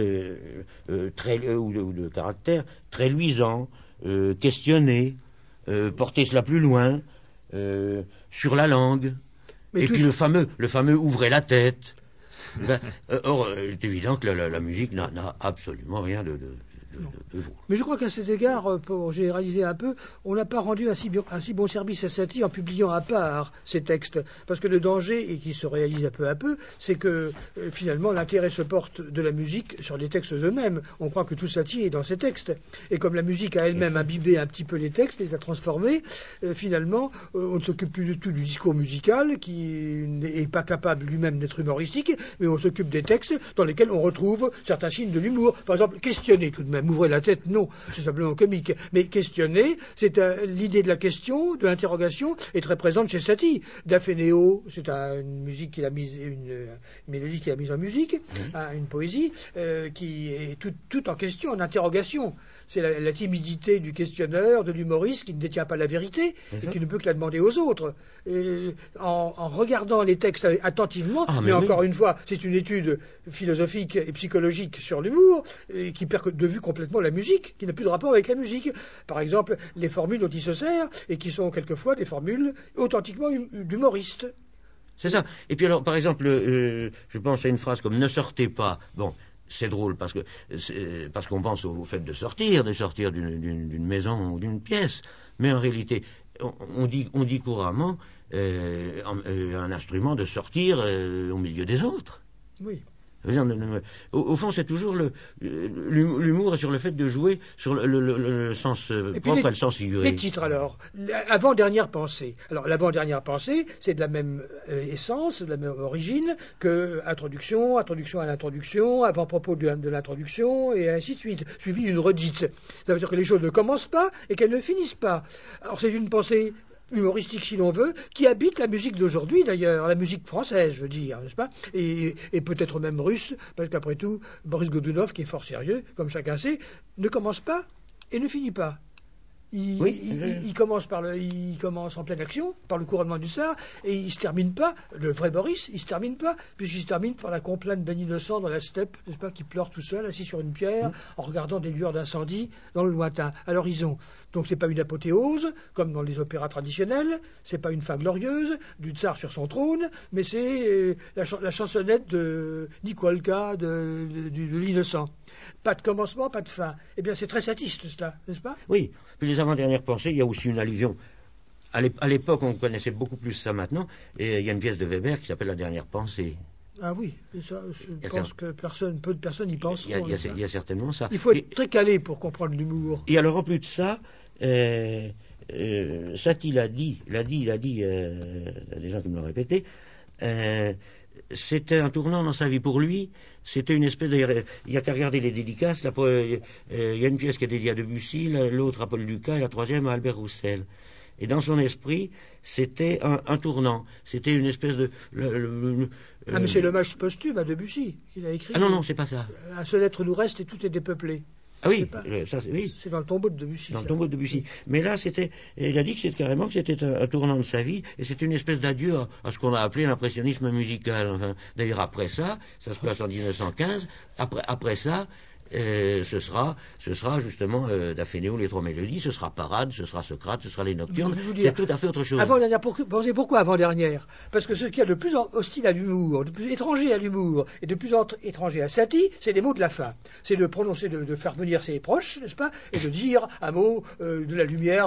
S4: de caractère très luisant, questionner, porter cela plus loin, sur la langue. Mais et puis le fameux ouvrez la tête. Or, c'est évident que la musique n'a absolument rien de vous.
S2: Mais je crois qu'à cet égard, pour généraliser un peu, on n'a pas rendu un si bon service à Satie en publiant à part ces textes. Parce que le danger, et qui se réalise peu à peu, c'est que finalement l'intérêt se porte de la musique sur les textes eux-mêmes. On croit que tout Satie est dans ces textes. Et comme la musique a elle-même imbibé un petit peu les textes, les a transformés, finalement, on ne s'occupe plus du tout du discours musical, qui n'est pas capable lui-même d'être humoristique, mais on s'occupe des textes dans lesquels on retrouve certains signes de l'humour. Par exemple, questionner tout de même. Ouvrez la tête, non, c'est simplement comique. Mais questionner, c'est l'idée de la question, de l'interrogation, est très présente chez Satie. Daphénéo, c'est une musique qu'il a mise, une mélodie qu'il a mise en musique, une poésie qui est tout en question, en interrogation. C'est la timidité du questionneur, de l'humoriste qui ne détient pas la vérité et qui ne peut que la demander aux autres. Et en regardant les textes attentivement, mais encore une fois, c'est une étude philosophique et psychologique sur l'humour qui perd de vue complètement la musique, qui n'a plus de rapport avec la musique. Par exemple, les formules dont il se sert et qui sont quelquefois des formules authentiquement d'humoristes.
S4: C'est ça. Et puis alors, par exemple, je pense à une phrase comme « ne sortez pas ». Bon. C'est drôle parce qu'on pense au fait de sortir d'une maison ou d'une pièce. Mais en réalité, on dit couramment un instrument de sortir au milieu des autres.
S2: Oui.
S4: Au fond, c'est toujours l'humour sur le fait de jouer sur le sens propre et le sens figuré.
S2: Les titres, alors. Avant-dernière pensée. Alors, l'avant-dernière pensée, c'est de la même essence, de la même origine que introduction à l'introduction, avant-propos de l'introduction, et ainsi de suite, suivi d'une redite. Ça veut dire que les choses ne commencent pas et qu'elles ne finissent pas. Alors, c'est une pensée humoristique, si l'on veut, qui habite la musique d'aujourd'hui, d'ailleurs, la musique française, je veux dire, n'est-ce pas, et peut-être même russe, parce qu'après tout, Boris Godunov, qui est fort sérieux, comme chacun sait, ne commence pas et ne finit pas. Il commence en pleine action, par le couronnement du Tsar, et il se termine pas, le vrai Boris, il se termine pas, puisqu'il se termine par la complainte d'un innocent dans la steppe, n'est-ce pas, qui pleure tout seul, assis sur une pierre, en regardant des lueurs d'incendie dans le lointain, à l'horizon. Donc c'est pas une apothéose, comme dans les opéras traditionnels, c'est pas une fin glorieuse du Tsar sur son trône, mais c'est la chansonnette de Nikolka, de l'innocent. Pas de commencement, pas de fin. Eh bien, c'est très satiste, cela, n'est-ce pas?
S4: Oui. Puis les avant-dernières pensées, il y a aussi une allusion. À l'époque, on connaissait beaucoup plus ça maintenant, et il y a une pièce de Weber qui s'appelle La dernière pensée.
S2: Ah oui, et ça, je pense que peu de personnes y pensent.
S4: Il y a certainement ça.
S2: Il faut être très calé pour comprendre l'humour.
S4: Et alors, en plus de ça, Satie l'a dit, il a dit, des gens qui me l'ont répété, c'était un tournant dans sa vie pour lui. C'était une espèce de... Il n'y a qu'à regarder les dédicaces. Il y a une pièce qui est dédiée à Debussy, l'autre à Paul Lucas et la troisième à Albert Roussel. Et dans son esprit, c'était un tournant. C'était une espèce de...
S2: mais c'est l'hommage posthume à Debussy qu'il a écrit.
S4: Ah non, c'est pas ça.
S2: Un seul être nous reste et tout est dépeuplé.
S4: Ah oui,
S2: c'est dans le tombeau de Debussy.
S4: Dans le tombeau de Debussy. Mais là, il a dit que c'était un tournant de sa vie, et c'était une espèce d'adieu à ce qu'on a appelé l'impressionnisme musical. Enfin, d'ailleurs, après ça se passe en 1915. Après ça, ce sera justement Daphénéo, les trois mélodies, ce sera Parade, ce sera Socrate, ce sera les Nocturnes. C'est tout à fait autre chose.
S2: Avant-dernière, pourquoi avant-dernière? Parce que ce qu'il y a de plus hostile à l'humour, de plus étranger à l'humour, et de plus étranger à Satie, c'est les mots de la fin. C'est de prononcer, de faire venir ses proches, n'est-ce pas, et de dire un mot de la lumière,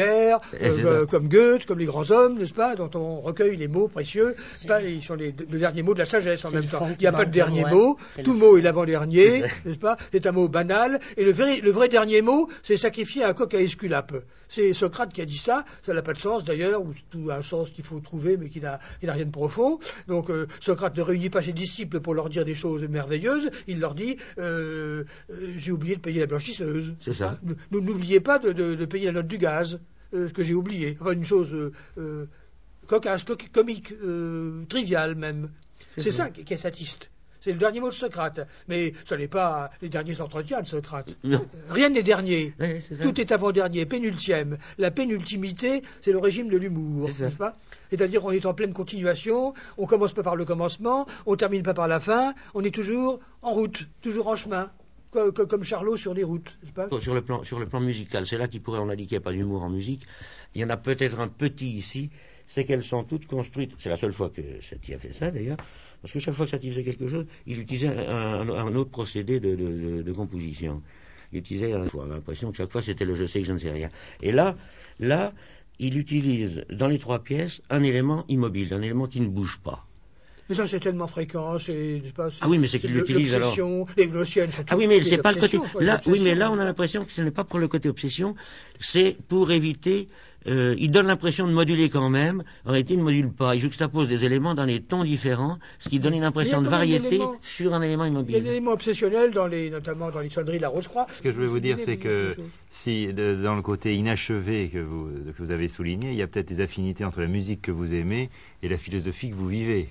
S2: comme Goethe, comme les grands hommes, n'est-ce pas, dont on recueille les mots précieux. Ils sont le dernier mot de la sagesse en même temps. Il n'y a pas de dernier mot. Tout mot est l'avant-dernier, n'est-ce pas? C'est un mot banal, et le vrai dernier mot, c'est sacrifier un coq à Esculape. C'est Socrate qui a dit ça n'a pas de sens d'ailleurs, ou tout un sens qu'il faut trouver, mais qui n'a rien de profond. Donc Socrate ne réunit pas ses disciples pour leur dire des choses merveilleuses, il leur dit j'ai oublié de payer la blanchisseuse.
S4: C'est ça.
S2: N'oubliez pas de payer la note du gaz, que j'ai oublié. Enfin, une chose cocasse, comique, triviale même. C'est ça qui est satiste. C'est le dernier mot de Socrate. Mais ce n'est pas les derniers entretiens de Socrate.
S4: Non.
S2: Rien n'est dernier.
S4: Oui,
S2: tout est avant-dernier, pénultième. La pénultimité, c'est le régime de l'humour, n'est-ce pas? C'est-à-dire on est en pleine continuation, on commence pas par le commencement, on termine pas par la fin, on est toujours en route, toujours en chemin. Comme Charlot sur les routes, n'est-ce pas?
S4: Sur le plan musical, c'est là on a dit qu'il n'y a pas d'humour en musique. Il y en a peut-être un petit ici, c'est qu'elles sont toutes construites. C'est la seule fois que Satie a fait ça d'ailleurs. Parce que chaque fois que Satie faisait quelque chose, il utilisait un autre procédé de composition. il utilisait on a l'impression que chaque fois c'était le je sais que je ne sais rien. Et là, il utilise dans les 3 pièces un élément immobile, un élément qui ne bouge pas.
S2: Mais ça, c'est tellement fréquent,
S4: Ah oui, mais c'est qu'il l'utilise alors.
S2: Les gnossiennes sont
S4: Ah oui, mais c'est pas le côté. Là, oui, mais là, on a l'impression que ce n'est pas pour le côté obsession, c'est pour éviter. Il donne l'impression de moduler quand même. En réalité, il ne module pas. Il juxtapose des éléments dans des tons différents, ce qui donne une impression de variété sur un élément immobile.
S2: Il y a un élément obsessionnel, notamment dans les sonneries de la Rose-Croix.
S5: Ce que je veux vous dire, c'est que si dans le côté inachevé que vous avez souligné, il y a peut-être des affinités entre la musique que vous aimez et la philosophie que vous vivez.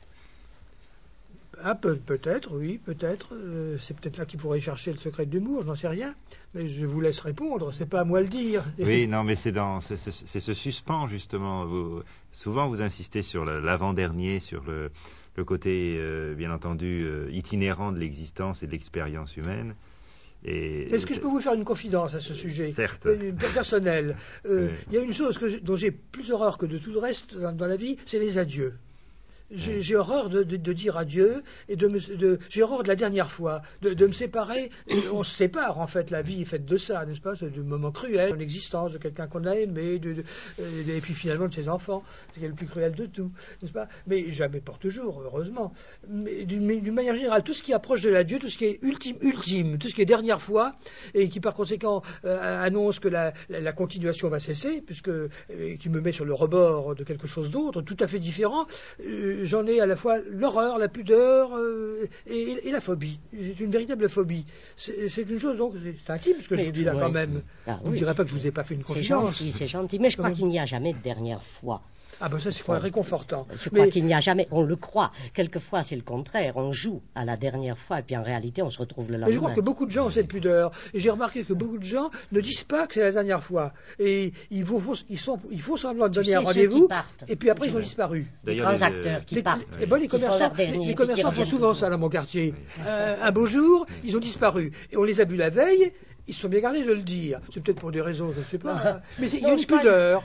S2: Ah, peut-être, oui, peut-être. C'est peut-être là qu'il faudrait chercher le secret de l'humour, je n'en sais rien. Mais je vous laisse répondre, c'est pas à moi le dire.
S5: Oui, non, mais c'est ce suspens, justement. Souvent, vous insistez sur l'avant-dernier, sur le côté, bien entendu, itinérant de l'existence et de l'expérience humaine.
S2: Est-ce que je peux vous faire une confidence à ce sujet?
S5: Certes.
S2: Personnelle. Il y a une chose dont j'ai plus horreur que de tout le reste dans la vie, c'est les adieux. J'ai horreur de dire adieu et j'ai horreur de la dernière fois, de me séparer. On se sépare, en fait, la vie est faite de ça, n'est-ce pas? C'est du moment cruel, de l'existence de quelqu'un qu'on a aimé, et puis finalement de ses enfants. C'est le plus cruel de tout, n'est-ce pas? Mais jamais pour toujours, heureusement. Mais d'une manière générale, tout ce qui approche de l'adieu, tout ce qui est ultime, tout ce qui est dernière fois, et qui par conséquent annonce que la continuation va cesser, qui me met sur le rebord de quelque chose d'autre, tout à fait différent, j'en ai à la fois l'horreur, la pudeur et la phobie. C'est une véritable phobie. C'est une chose, donc, c'est intime ce que je vous dis là quand même. Vous ne direz pas que je ne vous ai pas fait une confidence.
S3: C'est gentil, mais je crois qu'il n'y a jamais de dernière fois.
S2: Ah ben ça, c'est réconfortant.
S3: Je crois qu'il n'y a jamais, on le croit. Quelquefois, c'est le contraire. On joue à la dernière fois, et puis en réalité, on se retrouve le lendemain.
S2: Mais je crois que beaucoup de gens ont cette pudeur. Et j'ai remarqué que beaucoup de gens ne disent pas que c'est la dernière fois. Et ils font semblant de donner un rendez-vous, et puis après, ils ont disparu.
S3: Les grands acteurs qui partent.
S2: Et bon, les commerçants font souvent ça dans mon quartier. Un beau jour, ils ont disparu. Et on les a vus la veille, ils se sont bien gardés de le dire. C'est peut-être pour des raisons, je ne sais pas. Mais il y a une pudeur.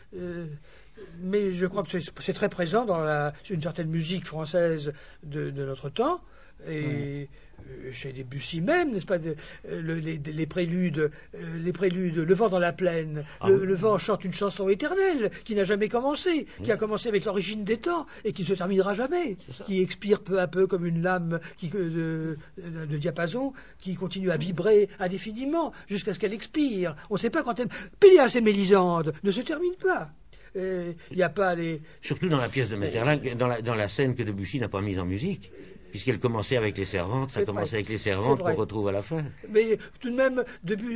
S2: Mais je crois que c'est très présent dans une certaine musique française de notre temps. Et chez Debussy même, n'est-ce pas, les préludes, Le vent dans la plaine, le vent chante une chanson éternelle qui n'a jamais commencé, qui a commencé avec l'origine des temps et qui ne se terminera jamais, qui expire peu à peu comme une lame de diapason qui continue à vibrer indéfiniment jusqu'à ce qu'elle expire. On ne sait pas quand elle... Péléas et Mélisande ne se termine pas. Il n'y a pas les...
S4: Surtout dans la pièce de Maeterlinck, dans la scène que Debussy n'a pas mise en musique, puisqu'elle commençait avec les servantes, ça commençait avec les servantes qu'on retrouve à la fin.
S2: Mais tout de même,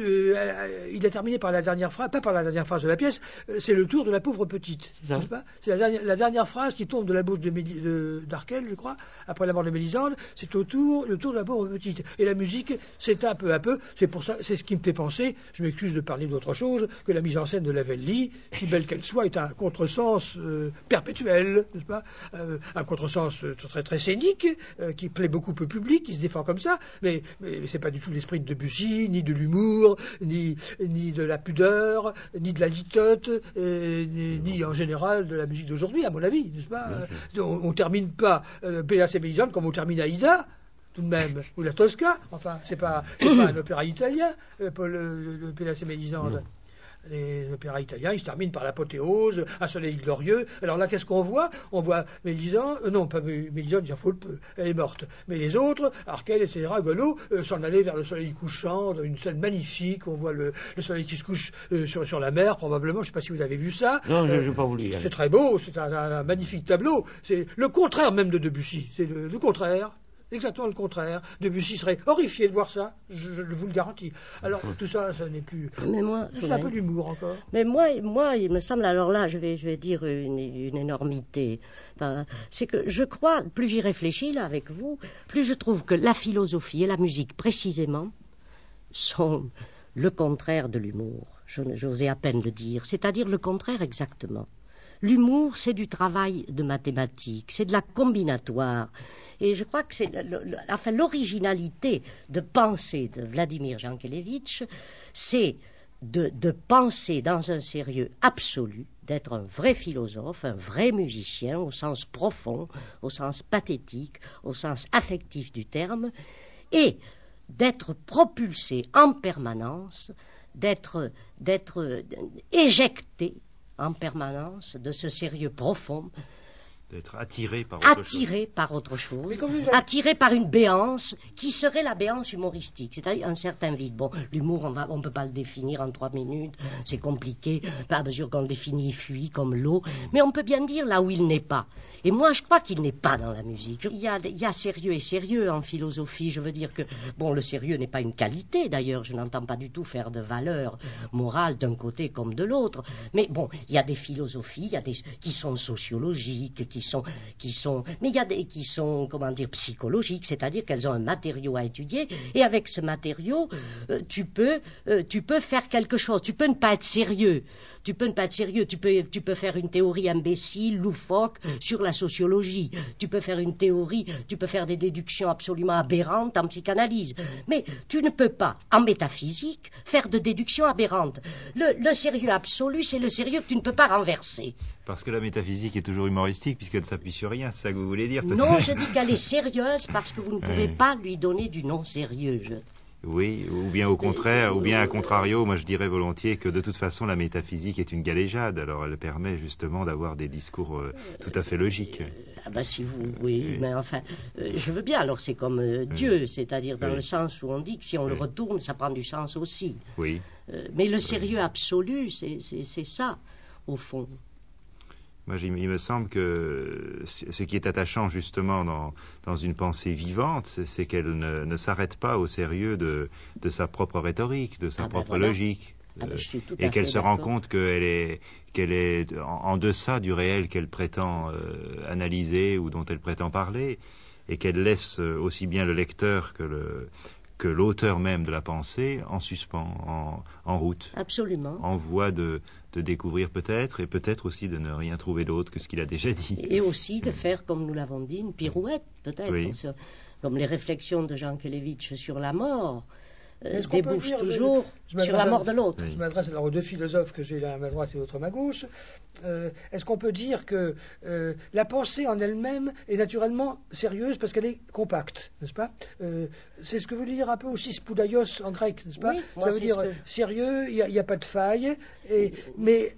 S2: il a terminé par la dernière phrase, pas par la dernière phrase de la pièce, c'est le tour de la pauvre petite. C'est pas ? C'est la dernière phrase qui tombe de la bouche d'Arkel, je crois, après la mort de Mélisande, c'est le tour de la pauvre petite. Et la musique s'éteint peu à peu, c'est pour ça, c'est ce qui me fait penser, je m'excuse de parler d'autre chose, que la mise en scène de Lavelli, si belle qu'elle soit, est un contresens perpétuel, n'est-ce pas ? Un contresens très très scénique, qui plaît beaucoup au public, qui se défend comme ça, mais c'est pas du tout l'esprit de Debussy, ni de l'humour, ni de la pudeur, ni de la litote, ni en général de la musique d'aujourd'hui, à mon avis, n'est-ce pas ? On termine pas Péléas et Mélisande comme on termine Aïda, tout de même, ou la Tosca, enfin, c'est pas un opéra italien, Péléas et Mélisande. Les opéras italiens, ils se terminent par l'apothéose, un soleil glorieux. Alors là, qu'est-ce qu'on voit ? On voit Mélisande, non, pas Mélisande, il en faut le peu, elle est morte. Mais les autres, Arkel, etc., Gollot, s'en allaient vers le soleil couchant, dans une scène magnifique. On voit le soleil qui se couche sur la mer, probablement. Je ne sais pas si vous avez vu ça.
S4: Non, je n'ai pas voulu.
S2: C'est très beau, c'est un magnifique tableau. C'est le contraire même de Debussy. C'est le contraire. Exactement le contraire. Debussy serait horrifié de voir ça, je vous le garantis. Alors, tout ça, ça n'est plus...
S3: Mais moi,
S2: c'est un peu d'humour encore.
S3: Mais moi, il me semble, alors là, je vais dire une énormité. Enfin, c'est que je crois, plus j'y réfléchis, là, avec vous, plus je trouve que la philosophie et la musique, précisément, sont le contraire de l'humour. J'osais à peine le dire. C'est-à-dire le contraire exactement. L'humour, c'est du travail de mathématiques, c'est de la combinatoire. Et je crois que c'est l'originalité de pensée de Vladimir Jankélévitch, c'est de penser dans un sérieux absolu, d'être un vrai philosophe, un vrai musicien, au sens profond, au sens pathétique, au sens affectif du terme, et d'être propulsé en permanence, d'être éjecté en permanence de ce sérieux profond,
S5: d'être attiré par autre chose.
S3: Attiré par une béance qui serait la béance humoristique, c'est-à-dire un certain vide. Bon, l'humour, on peut pas le définir en 3 minutes, c'est compliqué, à mesure qu'on le définit, il fuit comme l'eau, mais on peut bien dire là où il n'est pas. Et moi, je crois qu'il n'est pas dans la musique. Il y a sérieux et sérieux en philosophie. Je veux dire que, bon, le sérieux n'est pas une qualité, d'ailleurs. Je n'entends pas du tout faire de valeur morale d'un côté comme de l'autre. Mais bon, il y a des philosophies, il y a des qui sont sociologiques, mais il y a des qui sont, comment dire, psychologiques, c'est-à-dire qu'elles ont un matériau à étudier. Et avec ce matériau, tu peux faire quelque chose. Tu peux ne pas être sérieux. Tu peux faire une théorie imbécile, loufoque, sur la sociologie. Tu peux faire des déductions absolument aberrantes en psychanalyse. Mais tu ne peux pas, en métaphysique, faire de déductions aberrantes. Le sérieux absolu, c'est le sérieux que tu ne peux pas renverser.
S5: Parce que la métaphysique est toujours humoristique, puisqu'elle ne s'appuie sur rien, c'est ça que vous voulez dire, peut-être?
S3: Non, je dis qu'elle est sérieuse parce que vous ne pouvez pas lui donner du non sérieux.
S5: Oui, ou bien au contraire, ou bien à contrario, moi je dirais volontiers que de toute façon la métaphysique est une galéjade, alors elle permet justement d'avoir des discours tout à fait logiques.
S3: Oui, mais enfin, je veux bien, alors c'est comme Dieu, c'est-à-dire dans le sens où on dit que si on le retourne, ça prend du sens aussi.
S5: Oui.
S3: Mais le sérieux absolu, c'est ça, au fond.
S5: Moi, il me semble que ce qui est attachant justement dans une pensée vivante, c'est qu'elle ne s'arrête pas au sérieux de sa propre rhétorique, de sa propre logique. Et qu'elle se rend compte qu'elle est en deçà du réel qu'elle prétend analyser ou dont elle prétend parler, et qu'elle laisse aussi bien le lecteur que l'auteur même de la pensée en suspens, en route.
S3: Absolument.
S5: En voie de découvrir peut-être, et peut-être aussi de ne rien trouver d'autre que ce qu'il a déjà dit.
S3: Et aussi de faire, comme nous l'avons dit, une pirouette, peut-être, comme les réflexions de Jean Kelevitch sur la mort, débouchent toujours sur la mort de l'autre.
S2: Je m'adresse alors aux deux philosophes que j'ai l'un à ma droite et l'autre à ma gauche. Est-ce qu'on peut dire que la pensée en elle-même est naturellement sérieuse parce qu'elle est compacte, n'est-ce pas? C'est ce que veut dire un peu aussi spoudaios en grec, n'est-ce pas?
S3: Oui,
S2: ça veut dire sérieux, il n'y a pas de faille, mais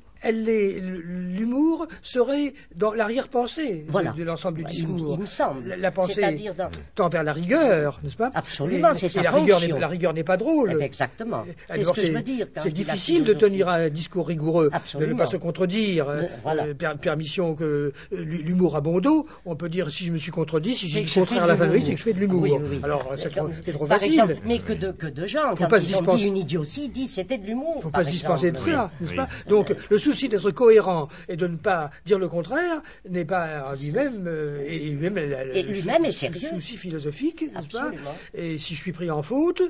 S2: l'humour serait dans l'arrière-pensée de l'ensemble du discours.
S3: Il me semble.
S2: La pensée tend vers la rigueur, n'est-ce pas?
S3: Absolument, c'est sa fonction.
S2: La rigueur n'est pas drôle.
S3: Exactement. C'est ce que je veux dire.
S2: C'est difficile de tenir un discours rigoureux, de ne pas se contredire. Permission que l'humour a bon dos. On peut dire, si je me suis contredit, si j'ai dit le contraire à la fin de c'est que je fais de l'humour.
S3: Oui.
S2: Alors, c'est trop
S3: par
S2: facile.
S3: Exemple, mais que de gens, quand ils ont dit une idiotie, disent c'était de l'humour. Il ne
S2: faut pas se dispenser de ça, n'est-ce pas? Donc, le souci d'être cohérent et de ne pas dire le contraire n'est pas lui-même
S3: lui-même est sérieux.
S2: Souci philosophique, n'est-ce pas? Et si je suis pris en faute,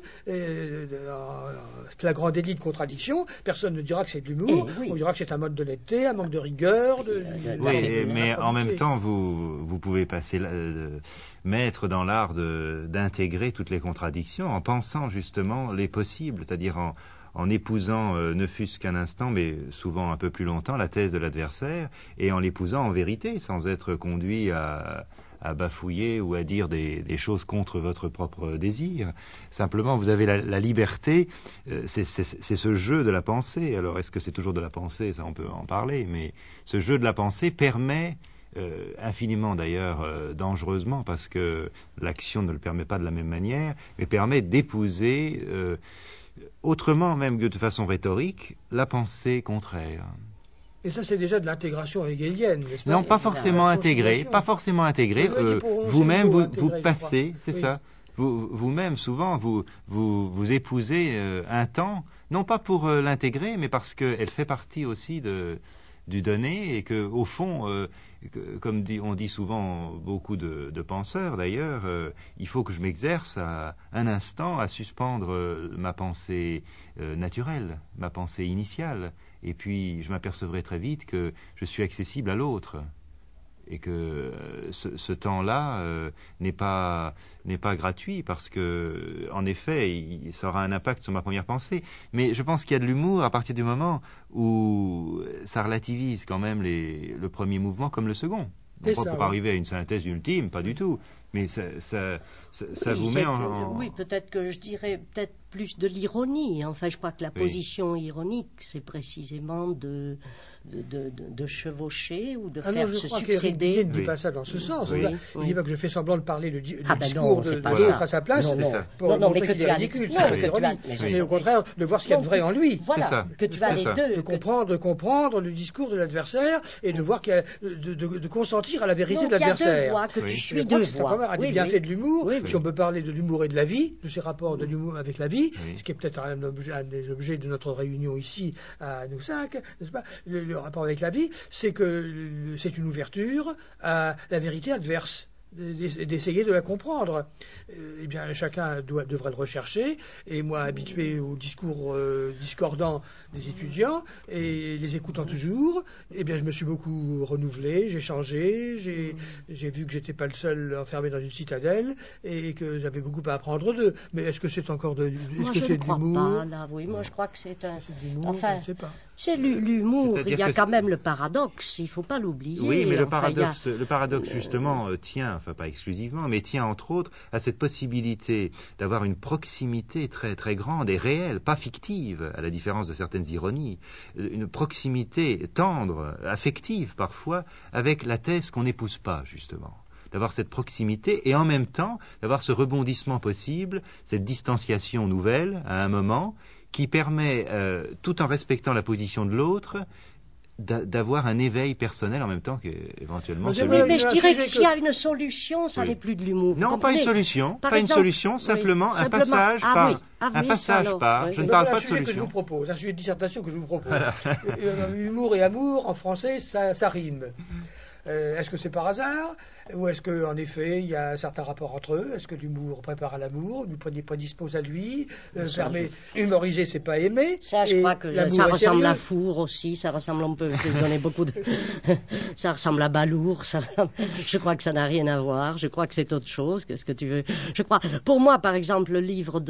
S2: flagrant délit de contradiction, personne ne dira que c'est de l'humour. On dira que c'est un mode d'honnêteté, un manque de rigueur.
S5: Mais en même temps, vous pouvez passer maître dans l'art d'intégrer toutes les contradictions en pensant justement les possibles, c'est-à-dire en épousant, ne fût-ce qu'un instant, mais souvent un peu plus longtemps, la thèse de l'adversaire, et en l'épousant en vérité, sans être conduit à bafouiller ou à dire des choses contre votre propre désir. Simplement, vous avez la liberté, c'est ce jeu de la pensée. Alors, est-ce que c'est toujours de la pensée? Ça, on peut en parler, mais ce jeu de la pensée permet, infiniment d'ailleurs, dangereusement, parce que l'action ne le permet pas de la même manière, mais permet d'épouser... autrement même que de façon rhétorique, la pensée contraire.
S2: Et ça, c'est déjà de l'intégration hegelienne, n'est-ce pas?
S5: Non, pas forcément intégré. Vous-même, vous passez, c'est ça. Vous-même, souvent, vous épousez un temps, non pas pour l'intégrer, mais parce qu'elle fait partie aussi du donné, et que, au fond, comme on dit souvent beaucoup de penseurs d'ailleurs, il faut que je m'exerce à un instant à suspendre ma pensée naturelle, ma pensée initiale, et puis je m'apercevrai très vite que je suis accessible à l'autre, et que ce temps-là n'est pas gratuit, parce que en effet ça aura un impact sur ma première pensée. Mais je pense qu'il y a de l'humour à partir du moment où ça relativise quand même le premier mouvement comme le second. Pas pour arriver à une synthèse ultime, pas du tout. Mais ça vous met en...
S3: Oui, peut-être que je dirais peut-être plus de l'ironie. Enfin, je crois que la position ironique, c'est précisément de chevaucher ou de faire se succéder.
S2: Je ne dit pas ça dans ce sens. Il ne dit pas que je fais semblant de parler du discours de l'autre à sa place pour montrer qu'il est ridicule. Mais au contraire, de voir ce qu'il y a de vrai en lui.
S3: Voilà, que tu as les deux.
S2: De comprendre le discours de l'adversaire et de voir de consentir à la vérité de l'adversaire.
S3: Il y a deux voix, que tu suis deux voix.
S2: Un des bienfaits de l'humour, si on peut parler de l'humour et de la vie, de ses rapports de l'humour avec la vie, ce qui est peut-être un des objets de notre réunion ici à nous cinq, n'est-ce pas, le rapport avec la vie, c'est que c'est une ouverture à la vérité adverse, d'essayer de la comprendre. Eh bien, chacun devrait le rechercher, et moi, habitué au discours discordant des étudiants, et les écoutant toujours, eh bien, je me suis beaucoup renouvelé, j'ai changé, j'ai vu que j'étais pas le seul enfermé dans une citadelle, et que j'avais beaucoup à apprendre d'eux. Mais est-ce que c'est encore de l'humour?
S3: Moi, je ne crois pas, là, oui. Moi, je crois que c'est un... Enfin, je ne sais pas. C'est l'humour, il y a quand même le paradoxe, il ne faut pas l'oublier.
S5: Oui, mais le paradoxe justement, tient, enfin pas exclusivement, mais tient entre autres à cette possibilité d'avoir une proximité très, très grande et réelle, pas fictive, à la différence de certaines ironies, une proximité tendre, affective parfois, avec la thèse qu'on n'épouse pas, justement. D'avoir cette proximité et en même temps d'avoir ce rebondissement possible, cette distanciation nouvelle à un moment, qui permet, tout en respectant la position de l'autre, d'avoir un éveil personnel en même temps qu'éventuellement...
S3: Oui, mais je dirais que s'il y a une solution, ça n'est plus de l'humour.
S5: Non, pas une solution, simplement un passage par... Un passage par... Je ne parle pas de solution.
S2: Que je vous propose, un sujet de dissertation que je vous propose. Humour et amour, en français, ça rime. Est-ce que c'est par hasard, ou est-ce qu'en effet il y a un certain rapport entre eux? Est-ce que l'humour prépare à l'amour, lui prédispose à lui, permet humoriser, c'est pas aimer?
S3: Ça, je crois que ça ressemble à four aussi, ça ressemble, on peut donner beaucoup de... ça ressemble à balourd, je crois que ça n'a rien à voir, je crois que c'est autre chose, qu'est-ce que tu veux? Je crois, pour moi par exemple, le livre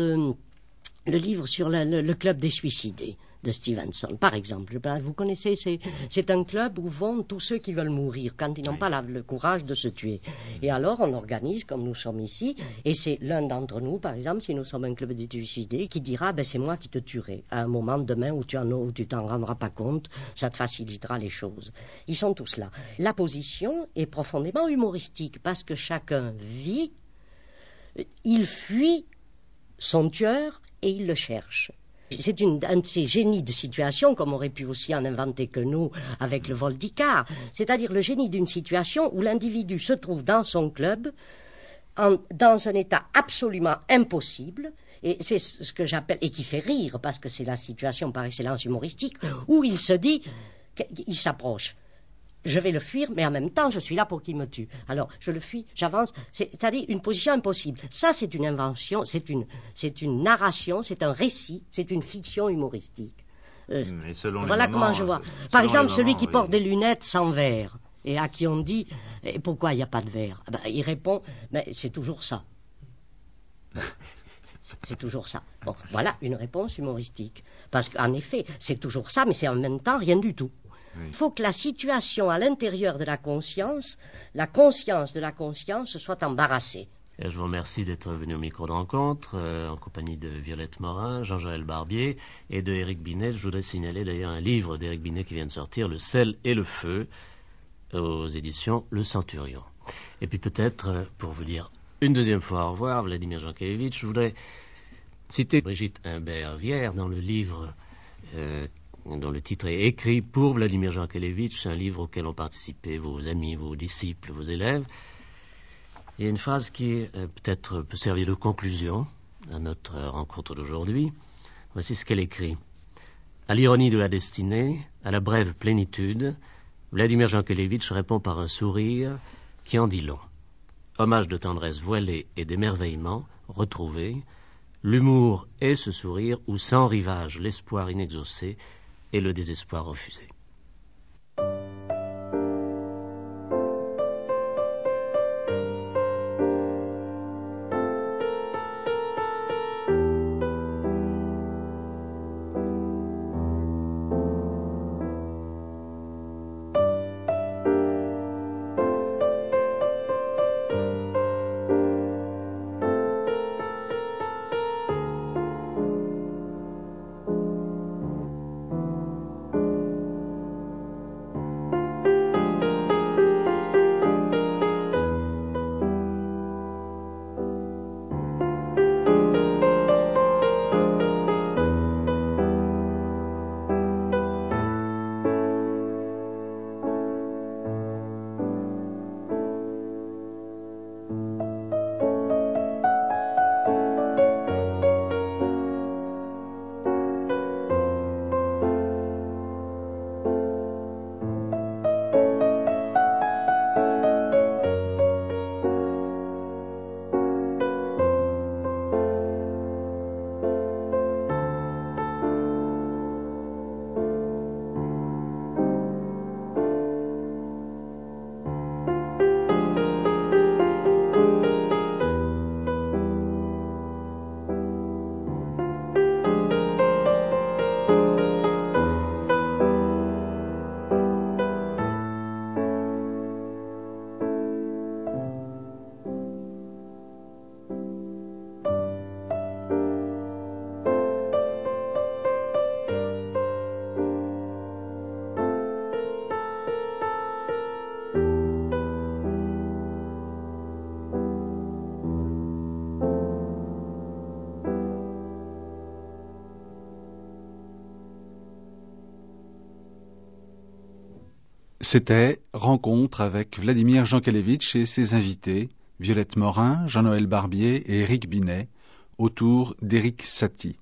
S3: sur le club des suicidés de Stevenson, par exemple. Vous connaissez, c'est un club où vont tous ceux qui veulent mourir quand ils n'ont pas le courage de se tuer. Et alors, on organise, comme nous sommes ici, et c'est l'un d'entre nous, par exemple, si nous sommes un club des suicidés, qui dira, c'est moi qui te tuerai. À un moment demain où tu t'en rendras pas compte, ça te facilitera les choses. Ils sont tous là. La position est profondément humoristique, parce que chacun vit, il fuit son tueur et il le cherche. C'est un de ces génies de situation, comme aurait pu aussi en inventer que nous avec le vol d'Icare. C'est-à-dire le génie d'une situation où l'individu se trouve dans son club, dans un état absolument impossible, et c'est ce que j'appelle, et qui fait rire, parce que c'est la situation par excellence humoristique, où il se dit, il s'approche. Je vais le fuir, mais en même temps, je suis là pour qu'il me tue. Alors, je le fuis, j'avance. C'est-à-dire une position impossible. Ça, c'est une invention, c'est une narration, c'est un récit, c'est une fiction humoristique. Voilà comment je vois. Par exemple, celui qui porte des lunettes sans verre, et à qui on dit « Pourquoi il n'y a pas de verre ?» Il répond « Mais c'est toujours ça. » C'est toujours ça. Bon, voilà une réponse humoristique. Parce qu'en effet, c'est toujours ça, mais c'est en même temps rien du tout. Il faut que la situation à l'intérieur de la conscience de la conscience soit embarrassée.
S1: Je vous remercie d'être venu au micro de rencontre en compagnie de Violette Morin, Jean-Joël Barbier et de Éric Binet. Je voudrais signaler d'ailleurs un livre d'Éric Binet qui vient de sortir, Le sel et le feu, aux éditions Le Centurion. Et puis peut-être, pour vous dire une deuxième fois au revoir, Vladimir Jankélévitch, je voudrais citer Brigitte Imbert-Vière dans le livre dont le titre est Écrit pour Vladimir Jankélévitch, un livre auquel ont participé vos amis, vos disciples, vos élèves. Il y a une phrase qui peut-être peut servir de conclusion à notre rencontre d'aujourd'hui. Voici ce qu'elle écrit. À l'ironie de la destinée, à la brève plénitude, Vladimir Jankélévitch répond par un sourire qui en dit long. Hommage de tendresse voilée et d'émerveillement retrouvé, l'humour est ce sourire où sans rivage l'espoir inexaucé et le désespoir refusé.
S6: C'était Rencontre avec Vladimir Jankélévitch et ses invités, Violette Morin, Jean-Noël Barbier et Éric Binet, autour d'Éric Satie.